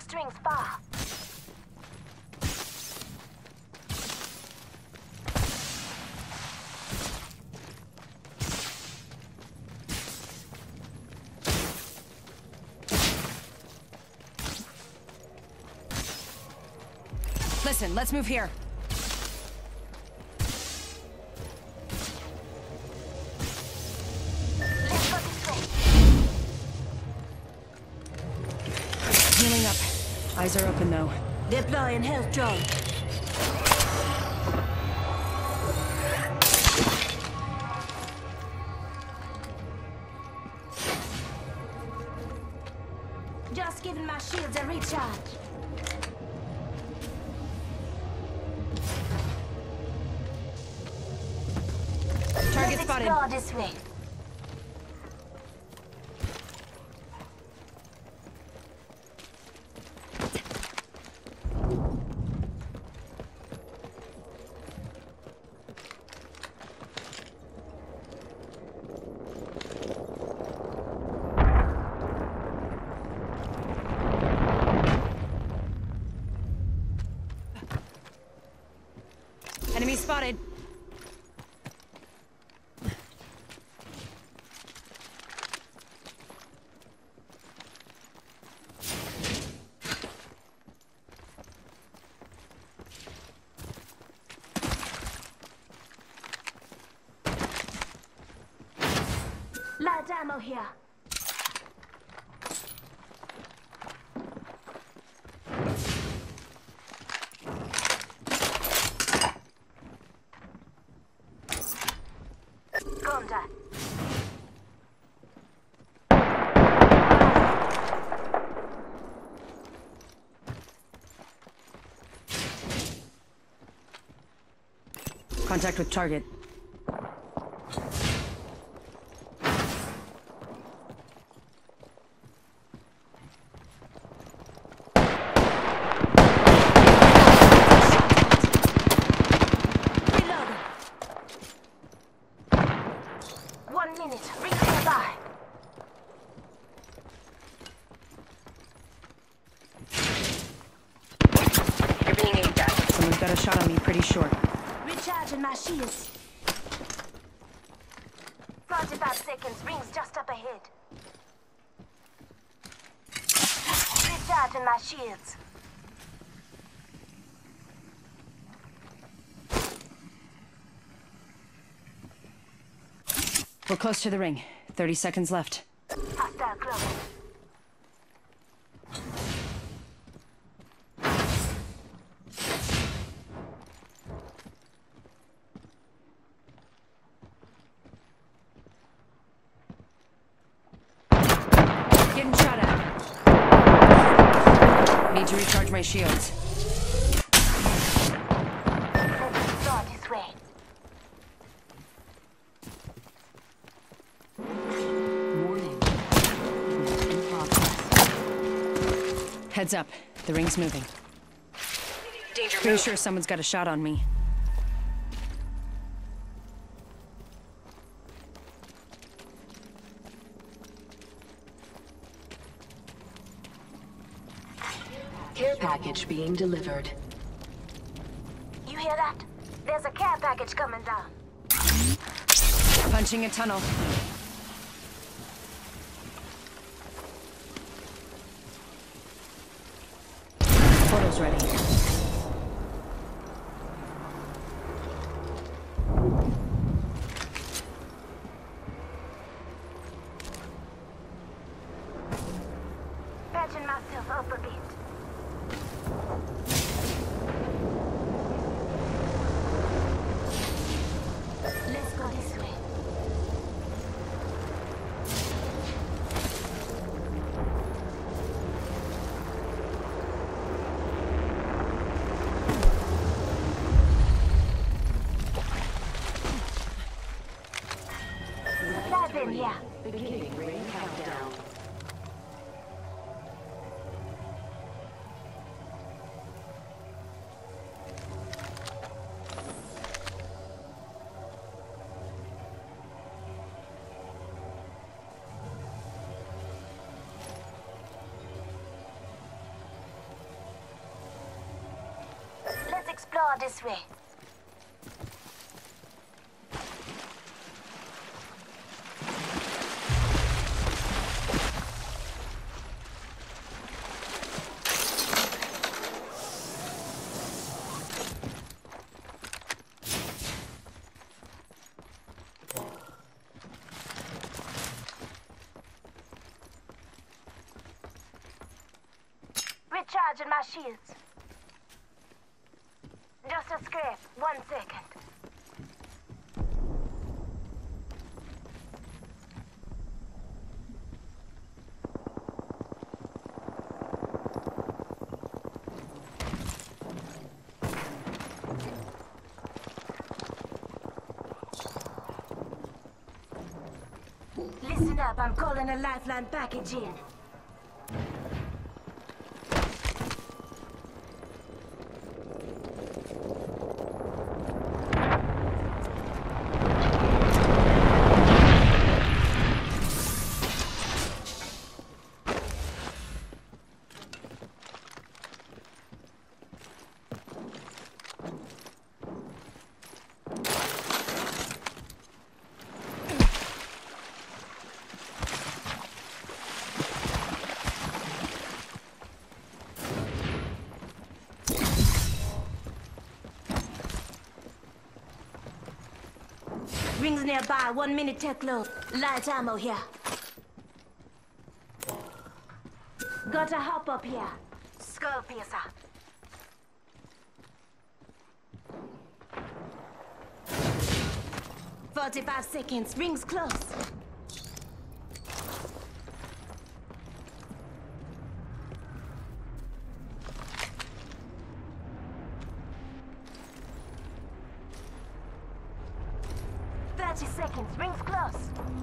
next ring's far. Listen, let's move here. Let's go this way. Healing up. Eyes are open though. Deploying health drone. Just giving my shields a recharge. Target Let's spotted. explore this way. Enemy spotted. Light ammo here. Contact. Contact with target. Reloading. 1 minute. Ring nearby. You're being aimed at. Someone's got a shot on me pretty short. Recharging my shields. 45 seconds. Rings just up ahead. Recharging my shields. We're close to the ring. 30 seconds left. Hostile close. Getting shot at. Need to recharge my shields. Let's explore this way. Warning. In progress. Heads up. The ring's moving. Danger Pretty move. sure someone's got a shot on me. Care package being delivered. You hear that? There's a care package coming down. Punching a tunnel. Portal's ready. Patching myself up a bit. Let's go this way. Dive in, yeah. Beginning ring countdown. explore this way. Recharging my shields. Just a scrape. 1 second. Listen up, I'm calling a lifeline package in. Rings nearby, 1 minute tech load. Light ammo here. Gotta hop up here. Skull piercer. "45 seconds, rings close. Seconds, rings close.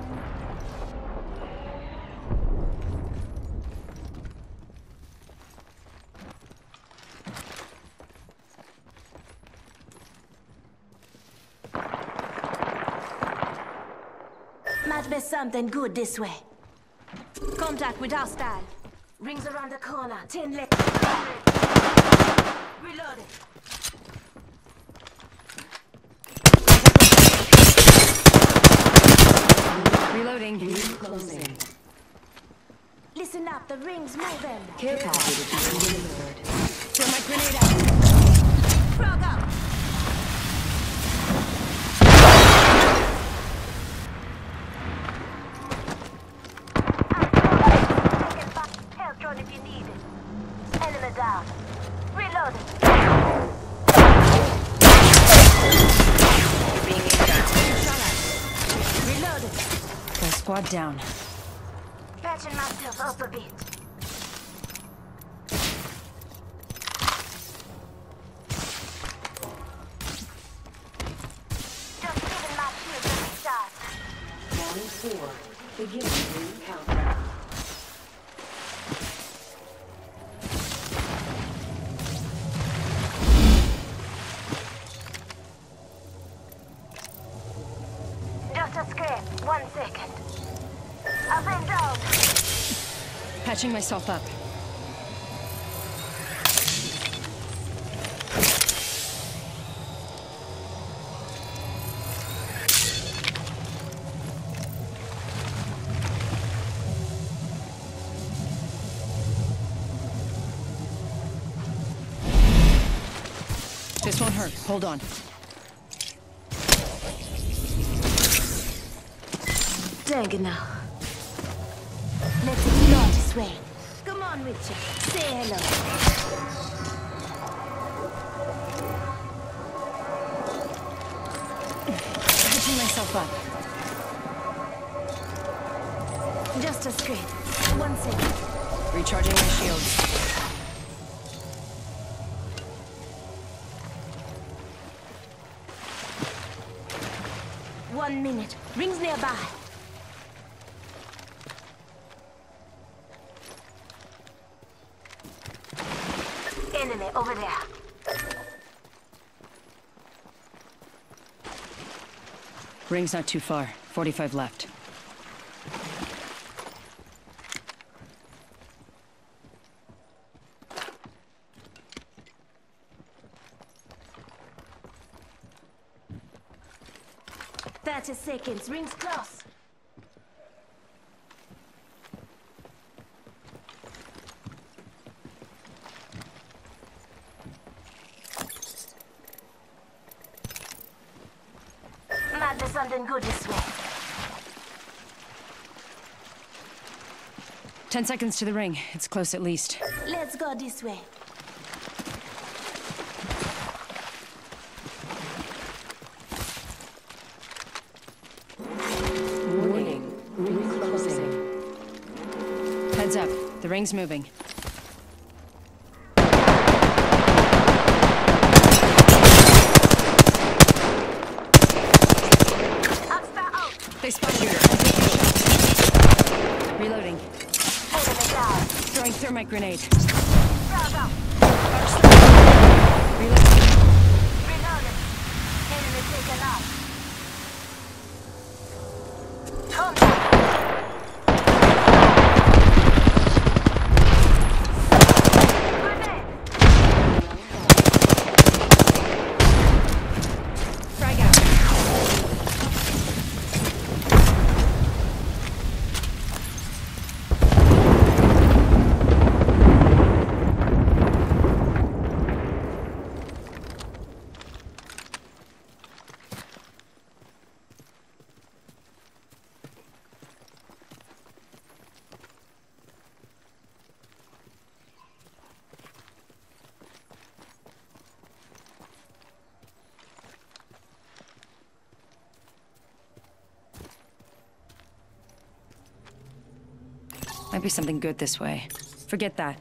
Might be something good this way. Contact with hostile. Rings around the corner. 10 left. Reloaded. Reloading. Closing. Listen up, the ring's moving. Care package being delivered. Throw my grenade out. Frog up. Health drone if you need it. Enemy down. Reloading. You're being shot. Reloading. Full squad down. Patching myself up a bit. Just giving my shield a restart. Round 4. Beginning ring countdown. Just a scrape. 1 second. I've been down. Patching myself up. This won't hurt. Hold on. Dang it now. Let's explore this way. Come on, Richard. Say hello. Patching myself up. Just a scrape. 1 second. Recharging my shields. One minute. Rings nearby. Enemy over there. Ring's not too far. 45 left. 30 seconds. Rings close. Might be something good this way. 10 seconds to the ring. It's close at least. Let's go this way. Warning. Ring closing. Heads up. The ring's moving. Upstar out. They spotted you. Reloading. Enemy down. Throwing thermite grenade. Bravo. Reloading. Reloaded. Enemy taken out. Contact. Grenade. Frag out. Might be something good this way. Forget that.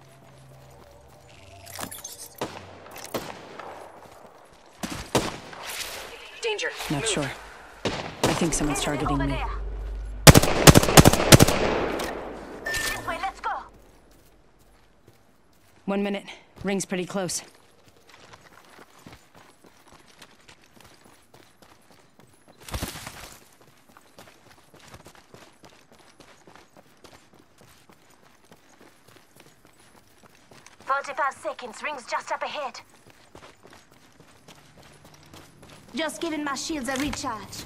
Danger. Not sure. I think someone's targeting Over me. there. This way, let's go. 1 minute. Ring's pretty close. "45 seconds. Rings just up ahead. Just giving my shields a recharge.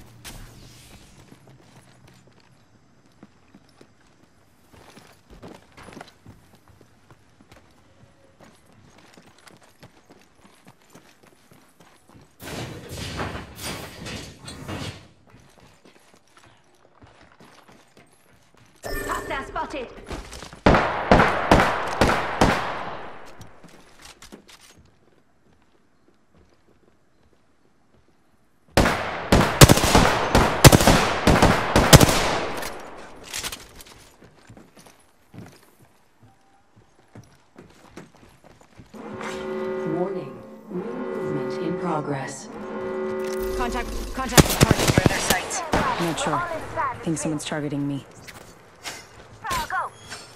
Hostile spotted. Warning. Ring movement in progress. Contact with target. Further sights. I'm not sure. I think someone's targeting me. Go.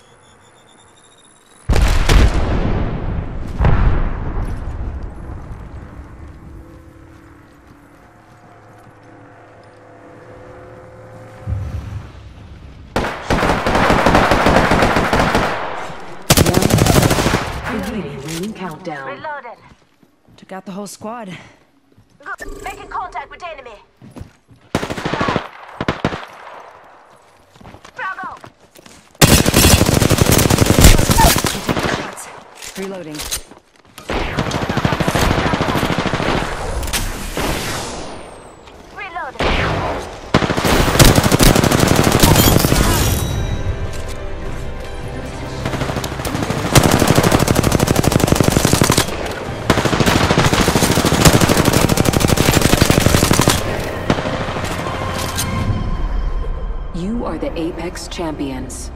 Beginning ring countdown. Reloaded. Took out the whole squad. Good. Making contact with enemy. Bravo. Shots. Reloading. Reloaded. You are the Apex Champions.